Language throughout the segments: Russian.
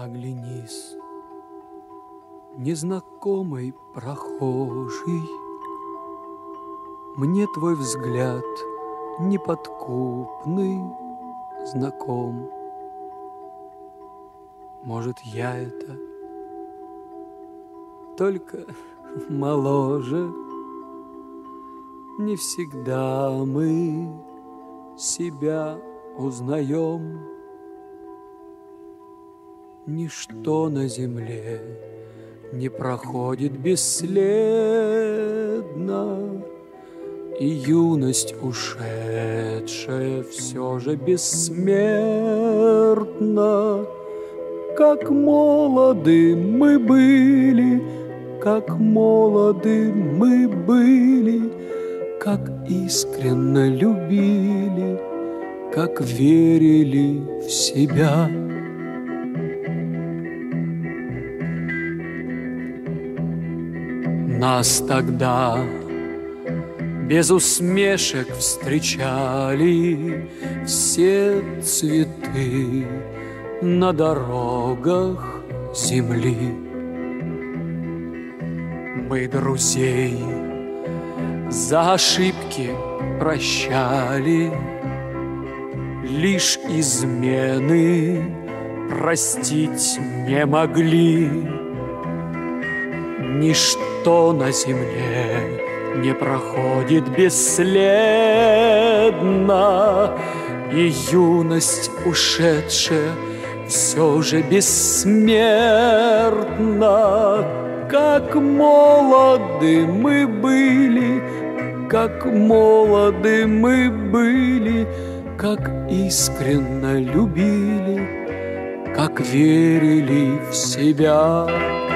Оглянись, незнакомый прохожий, мне твой взгляд неподкупный знаком. Может, я это только моложе. Не всегда мы себя узнаем. Ничто на земле не проходит бесследно, и юность ушедшая все же бессмертна. Как молоды мы были, как молоды мы были, как искренно любили, как верили в себя. Нас тогда без усмешек встречали все цветы на дорогах земли. Мы друзей за ошибки прощали, лишь измены простить не могли. Ничто на земле не проходит бесследно, и юность ушедшая все же бессмертна. Как молоды мы были, как молоды мы были, как искренно любили, как верили в себя.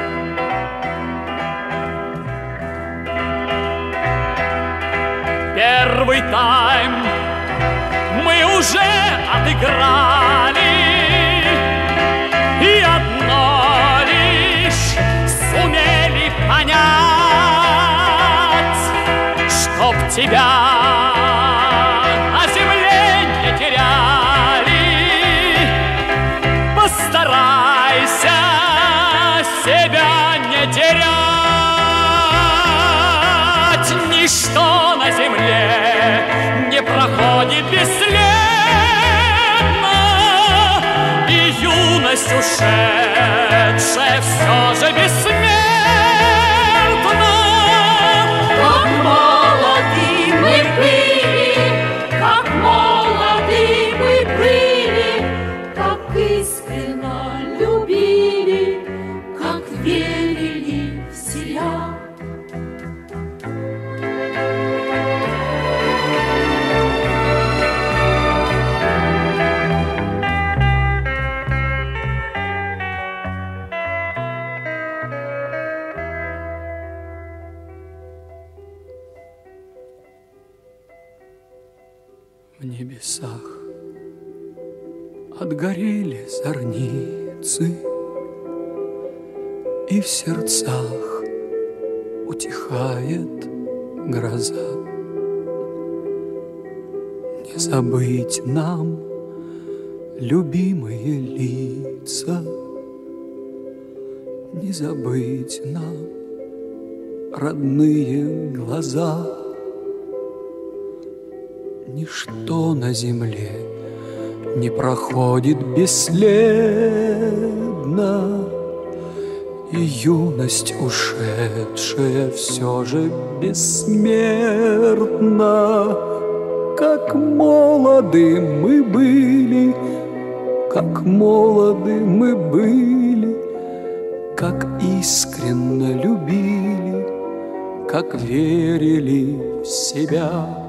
Первый тайм мы уже отыграли, и одно лишь сумели понять, чтоб тебя на земле не теряли. Постарайся себя не терять. Ничто на земле не проходит бесследно, и юность ушедшая все же бессмертна. Как молоды мы были, как молоды мы были, как искренно любили, как верили в себя. В небесах отгорели зорницы, и в сердцах утихает гроза. Не забыть нам любимые лица, не забыть нам родные глаза. Ничто на земле не проходит бесследно, и юность ушедшая все же бессмертна. Как молоды мы были, как молоды мы были, как искренно любили, как верили в себя.